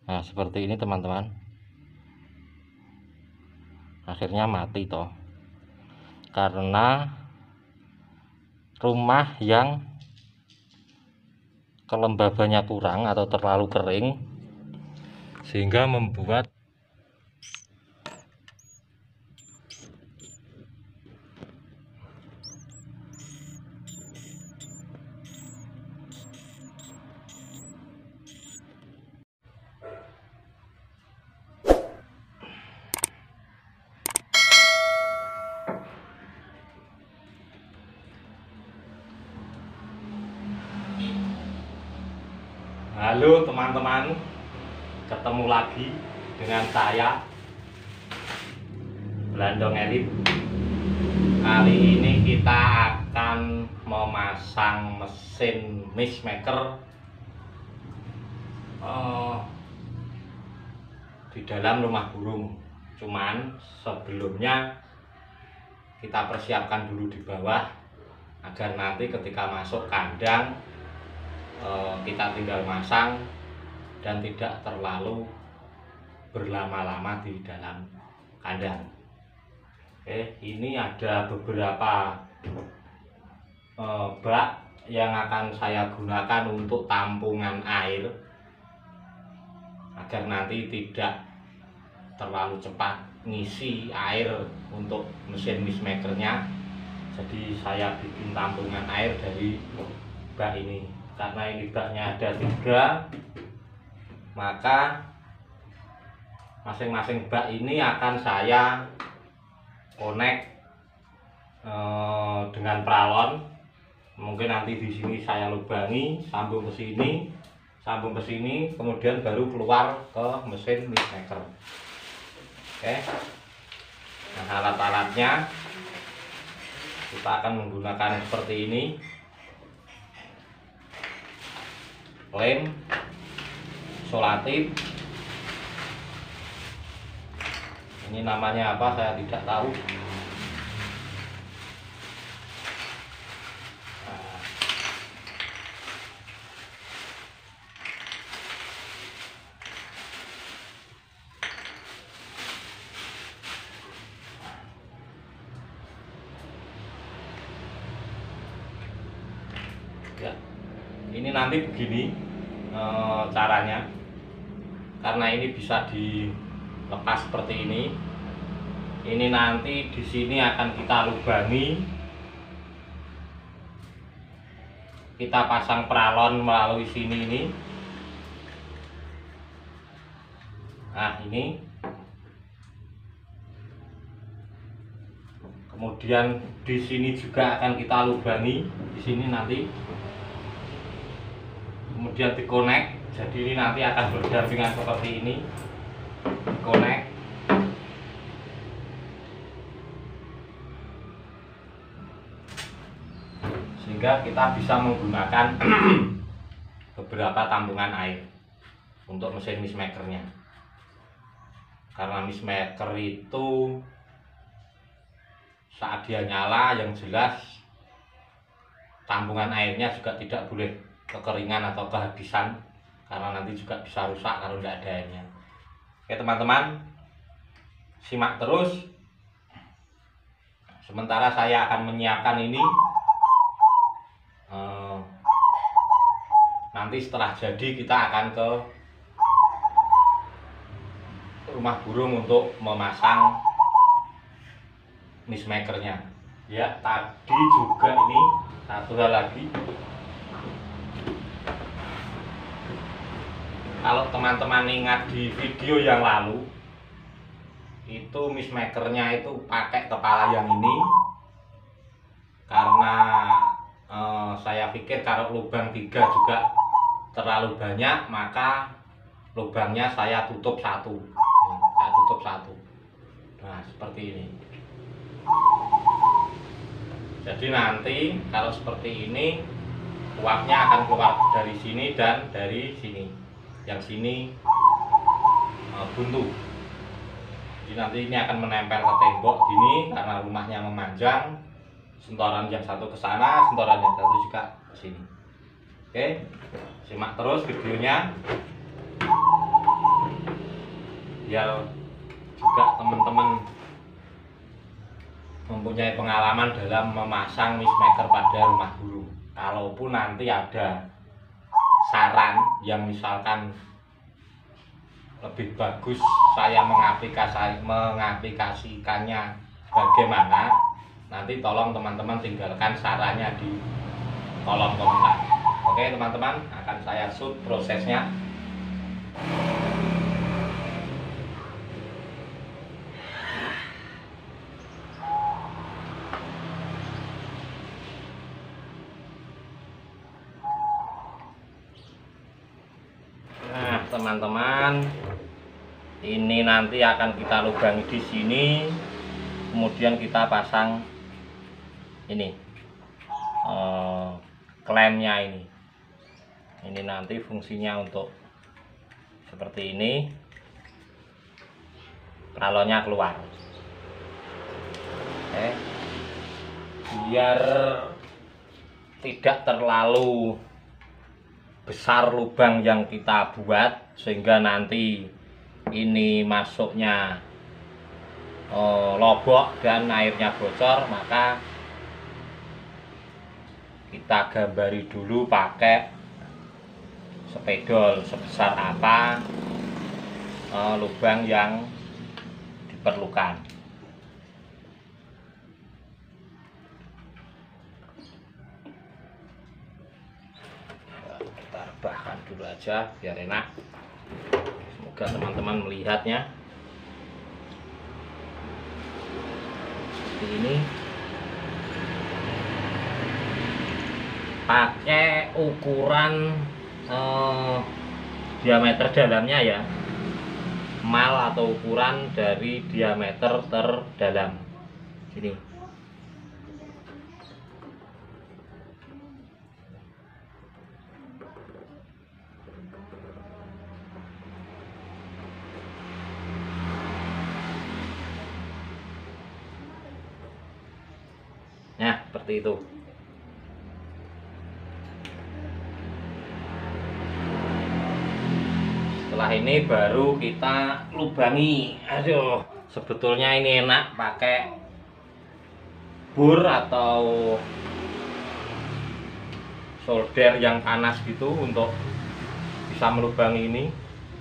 Nah, seperti ini teman-teman. Akhirnya mati toh. Karena rumah yang kelembabannya kurang atau terlalu kering sehingga membuat Halo teman-teman, ketemu lagi dengan saya Blandong Elit. Kali ini kita akan memasang mesin mist maker di dalam rumah burung. Cuman sebelumnya kita persiapkan dulu di bawah agar nanti ketika masuk kandang kita tinggal masang dan tidak terlalu berlama-lama di dalam kandang. Oke, ini ada beberapa bak yang akan saya gunakan untuk tampungan air agar nanti tidak terlalu cepat ngisi air untuk mesin mist makernya. Jadi saya bikin tampungan air dari bak ini. Karena ini baknya ada 3, maka masing-masing bak ini akan saya connect dengan pralon. Mungkin nanti di sini saya lubangi, sambung ke sini, kemudian baru keluar ke mesin mist maker. Oke. Nah, alat-alatnya kita akan menggunakan seperti ini. Lem, isolatif, ini namanya apa saya tidak tahu. Ya, ini nanti begini caranya. Karena ini bisa dilepas seperti ini. Ini nanti di sini akan kita lubangi. Kita pasang pralon melalui sini ini. Nah, ini. Kemudian di sini juga akan kita lubangi. Di sini nanti. Kemudian dikonek, jadi ini nanti akan berdampingan seperti ini. Dikonek, sehingga kita bisa menggunakan beberapa tampungan air untuk mesin mist makernya. Karena mist maker itu saat dia nyala, yang jelas tampungan airnya juga tidak boleh kekeringan atau kehabisan, karena nanti juga bisa rusak kalau tidak ada airnya. Oke teman-teman, simak terus. Sementara saya akan menyiapkan ini. Nanti setelah jadi kita akan ke rumah burung untuk memasang mist makernya. Ya, tadi juga ini satu hal lagi. Kalau teman-teman ingat di video yang lalu, itu mist makernya itu pakai kepala yang ini. Karena saya pikir kalau lubang 3 juga terlalu banyak, maka lubangnya saya tutup 1. Saya tutup 1. Nah, seperti ini. Jadi nanti kalau seperti ini, uapnya akan keluar dari sini dan dari sini. Yang sini buntu. Jadi nanti ini akan menempel ke tembok gini karena rumahnya memanjang. Sentoran yang satu ke sana, sentoran yang satu juga ke sini. Oke, simak terus videonya. biar juga teman-teman mempunyai pengalaman dalam memasang mist maker pada rumah burung. Kalaupun nanti ada saran yang misalkan lebih bagus saya mengaplikasikannya bagaimana, nanti tolong teman-teman tinggalkan sarannya di kolom komentar. Oke teman-teman, akan saya shoot prosesnya. Nah teman-teman, ini nanti akan kita lubangi di sini, kemudian kita pasang ini klemnya ini. Ini nanti fungsinya untuk seperti ini, pralonnya keluar. Biar tidak terlalu besar lubang yang kita buat, sehingga nanti ini masuknya lobok dan airnya bocor, maka kita gambari dulu pakai spidol sebesar apa lubang yang diperlukan. Kita rebahkan dulu aja biar enak. Semoga teman-teman melihatnya seperti ini. Pakai ukuran diameter dalamnya ya, mal atau ukuran dari diameter terdalam sini. Nah seperti itu. Setelah ini baru kita lubangi. Aduh, sebetulnya ini enak pakai bor atau solder yang panas gitu untuk bisa melubangi ini.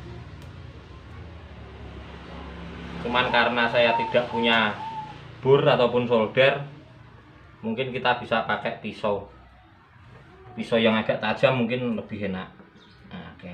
Cuman karena saya tidak punya bor ataupun solder, mungkin kita bisa pakai pisau yang agak tajam, mungkin lebih enak. Nah, oke.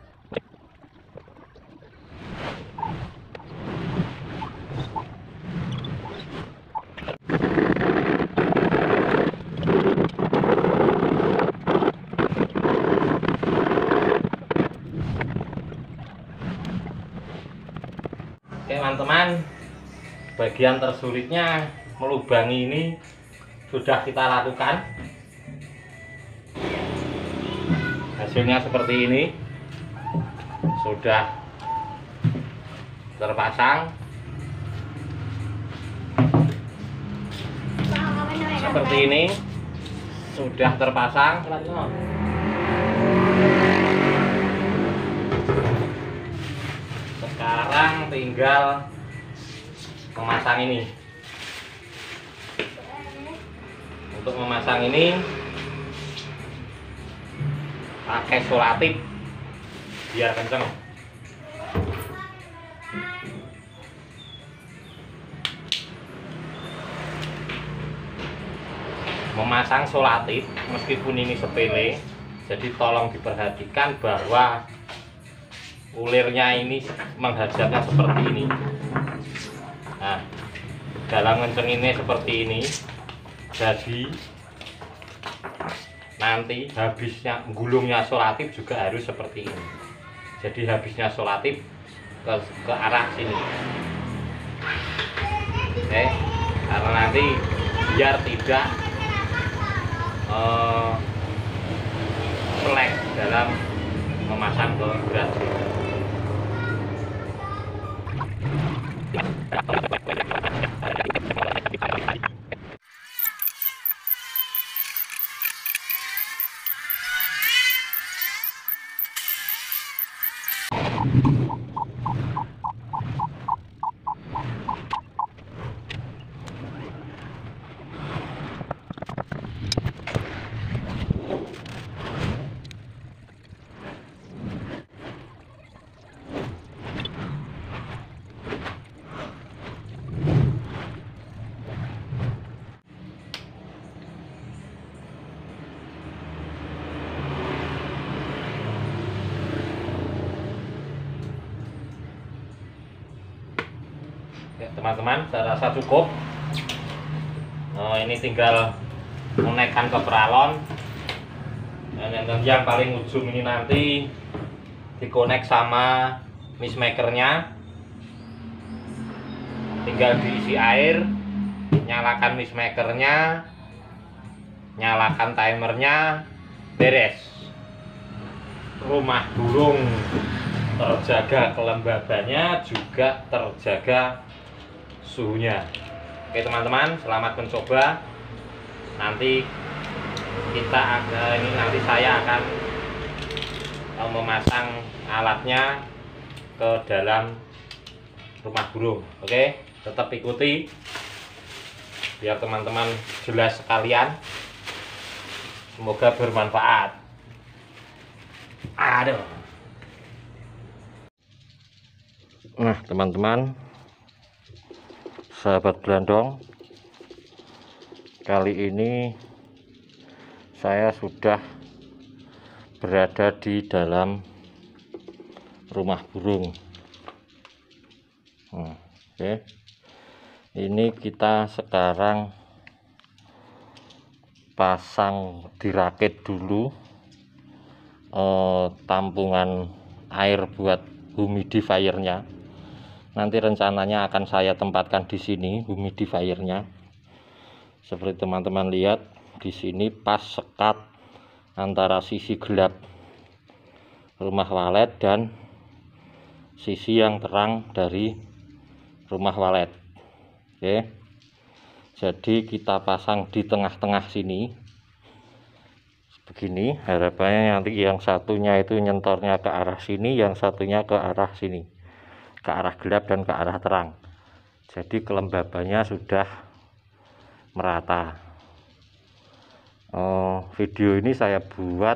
Oke teman-teman, bagian tersulitnya melubangi ini sudah kita lakukan. Hasilnya seperti ini, sudah terpasang seperti ini, sudah terpasang. Sekarang tinggal memasang ini. Untuk memasang ini pakai solatif biar kenceng. Memasang solatif meskipun ini sepele, jadi tolong diperhatikan bahwa ulirnya ini menghadapnya seperti ini. Nah, dalam ngencenginnya seperti ini, jadi nanti habisnya gulungnya solatif juga harus seperti ini. Jadi habisnya solatif ke arah sini. Oke, karena nanti biar tidak selek dalam memasang ke berat. Oke, teman-teman, saya rasa cukup. Ini tinggal menaikkan ke peralon. Dan yang paling ujung ini nanti dikonek sama mix makernya. Tinggal diisi air, nyalakan mix makernya, nyalakan timernya, beres. Rumah burung terjaga kelembabannya, juga terjaga suhunya. Oke teman-teman, selamat mencoba. Nanti saya akan memasang alatnya ke dalam rumah burung. Oke, tetap ikuti biar teman-teman jelas sekalian. Semoga bermanfaat. Aduh. Nah teman-teman, sahabat Blandong, kali ini saya sudah berada di dalam rumah burung. Oke, ini kita sekarang pasang, dirakit dulu tampungan air buat humidifiernya. Nanti rencananya akan saya tempatkan di sini humidifiernya. Seperti teman-teman lihat di sini pas sekat antara sisi gelap rumah walet dan sisi yang terang dari rumah walet. Oke, jadi kita pasang di tengah-tengah sini begini. Harapannya nanti yang satunya itu nyentornya ke arah sini, yang satunya ke arah sini, ke arah gelap dan ke arah terang. Jadi kelembabannya sudah merata. Video ini saya buat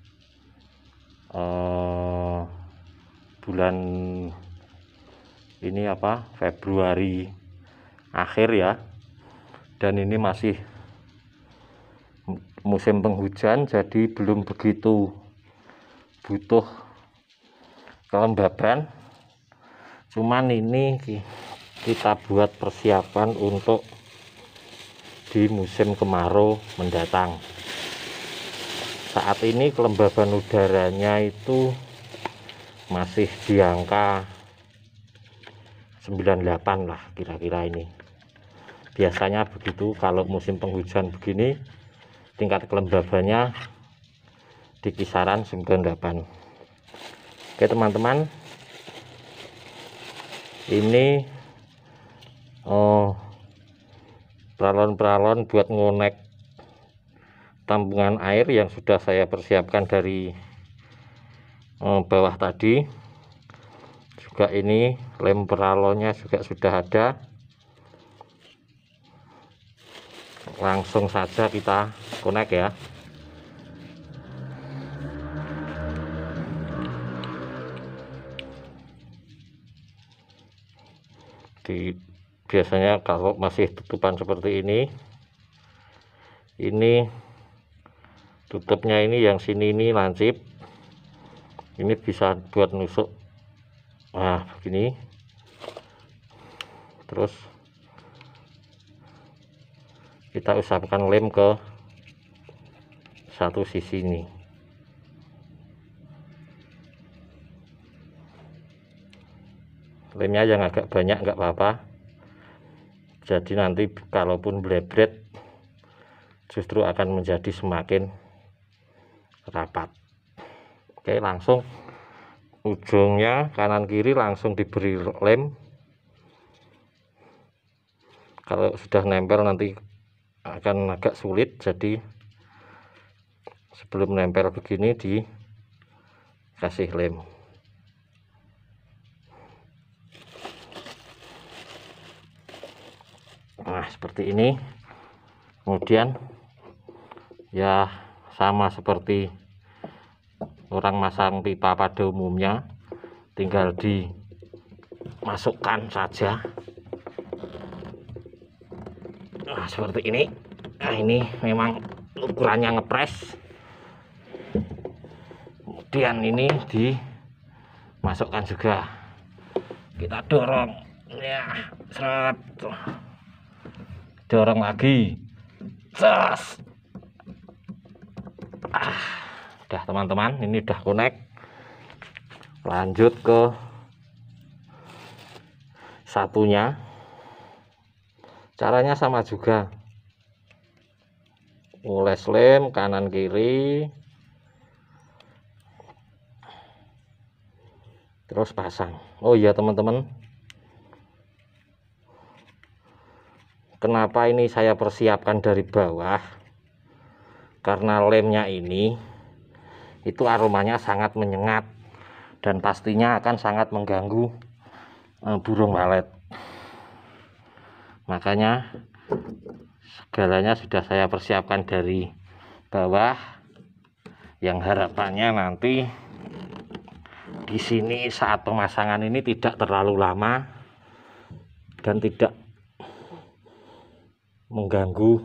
bulan ini Februari akhir ya, dan ini masih musim penghujan, jadi belum begitu butuh kelembaban. Cuman ini kita buat persiapan untuk di musim kemarau mendatang. Saat ini kelembaban udaranya itu masih di angka 98 lah kira-kira ini. Biasanya begitu kalau musim penghujan begini, tingkat kelembabannya di kisaran 98. Oke teman-teman, ini peralon-peralon buat ngonek tampungan air yang sudah saya persiapkan dari bawah tadi. Juga ini lem peralonnya juga sudah ada. Langsung saja kita konek ya. Biasanya kalau masih tutupan seperti ini tutupnya ini yang sini ini lancip, ini bisa buat nusuk. Nah begini, terus kita usapkan lem ke satu sisi ini. Lemnya yang agak banyak nggak apa-apa, jadi nanti kalaupun blebret justru akan menjadi semakin rapat. Oke, langsung ujungnya kanan kiri langsung diberi lem. Kalau sudah nempel nanti akan agak sulit, jadi sebelum nempel begini dikasih lem. Nah seperti ini. Kemudian ya sama seperti orang masang pipa pada umumnya, tinggal dimasukkan saja. Nah seperti ini. Nah ini memang ukurannya ngepres, kemudian ini dimasukkan juga, kita dorong. Ya, seret. Dorong lagi. Cas. Udah teman-teman, ini udah connect. Lanjut ke satunya. Caranya sama juga. Ngoles lem kanan kiri. Terus pasang. Oh iya teman-teman, kenapa ini saya persiapkan dari bawah? Karena lemnya ini itu aromanya sangat menyengat dan pastinya akan sangat mengganggu burung walet. Makanya segalanya sudah saya persiapkan dari bawah, yang harapannya nanti di sini saat pemasangan ini tidak terlalu lama dan tidak mengganggu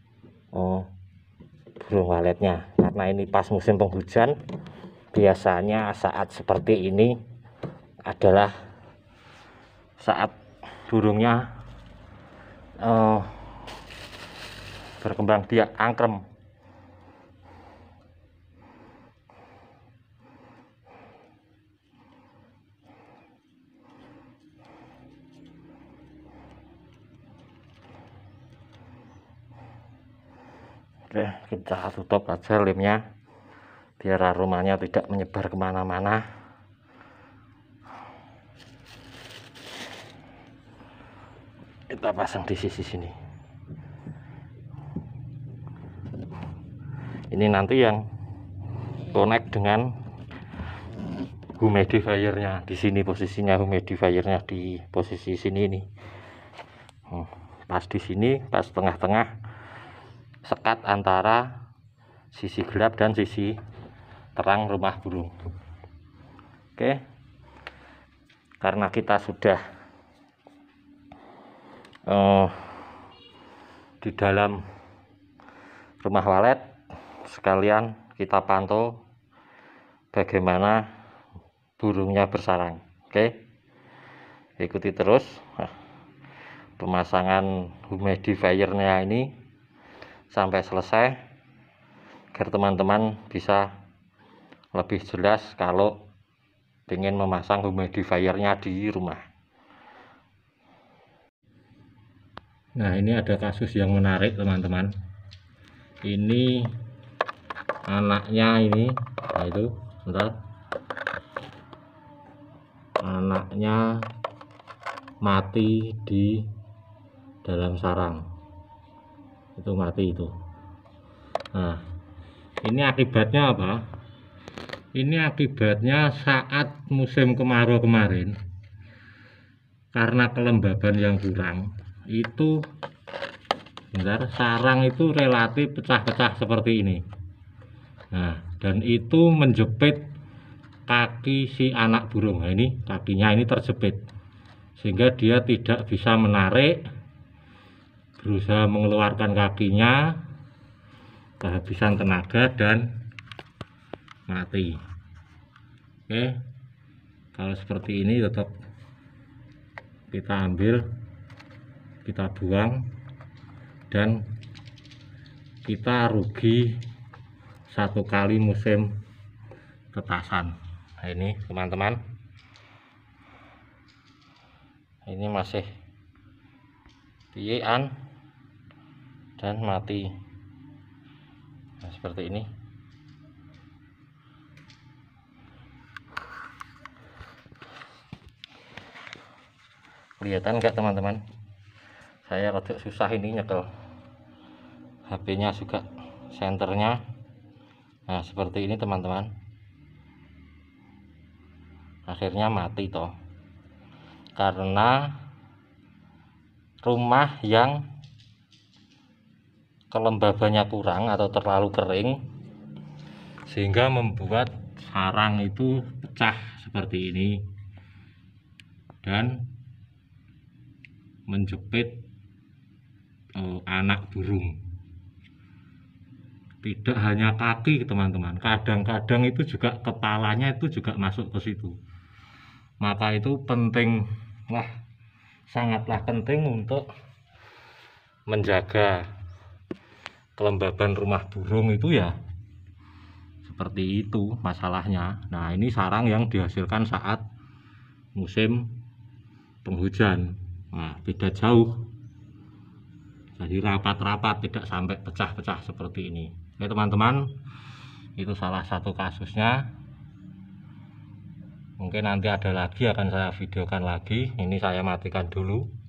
burung waletnya. Karena ini pas musim penghujan, biasanya saat seperti ini adalah saat burungnya berkembang biak angkrem. Oke, kita tutup aja lemnya biar aromanya tidak menyebar kemana-mana. Kita pasang di sisi sini. Ini nanti yang connect dengan humidifiernya. Di sini posisinya humidifiernya di posisi sini nih. Pas di sini, pas tengah-tengah sekat antara sisi gelap dan sisi terang rumah burung. Oke, karena kita sudah di dalam rumah walet, sekalian kita pantau bagaimana burungnya bersarang. Oke, ikuti terus pemasangan humidifiernya ini sampai selesai, agar teman-teman bisa lebih jelas kalau ingin memasang humidifiernya di rumah. Nah, ini ada kasus yang menarik teman-teman. Ini anaknya ini, nah itu bentar, anaknya mati di dalam sarang, itu mati itu. Nah, ini akibatnya apa? Ini akibatnya saat musim kemarau kemarin, karena kelembaban yang kurang, itu bentar, sarang itu relatif pecah-pecah seperti ini. Nah, dan itu menjepit kaki si anak burung. Nah, ini kakinya ini terjepit sehingga dia tidak bisa menarik, berusaha mengeluarkan kakinya, kehabisan tenaga dan mati. Oke, kalau seperti ini tetap kita ambil, kita buang, dan kita rugi satu kali musim tetasan. Nah, ini teman-teman, ini masih pian dan mati. Nah, seperti ini. Kelihatan enggak teman-teman? Saya rada susah ini nyekel HP-nya juga, senternya. Nah, seperti ini teman-teman. Akhirnya mati toh, karena rumah yang kelembabannya kurang atau terlalu kering, sehingga membuat sarang itu pecah seperti ini dan menjepit anak burung. Tidak hanya kaki teman-teman, kadang-kadang itu juga kepalanya itu juga masuk ke situ. Maka itu pentinglah sangatlah penting untuk menjaga kelembaban rumah burung itu ya seperti itu masalahnya. Nah, ini sarang yang dihasilkan saat musim penghujan. Nah, beda jauh. Jadi rapat-rapat, tidak sampai pecah-pecah seperti ini. Oke teman-teman, itu salah satu kasusnya. Mungkin nanti ada lagi, akan saya videokan lagi. Ini saya matikan dulu.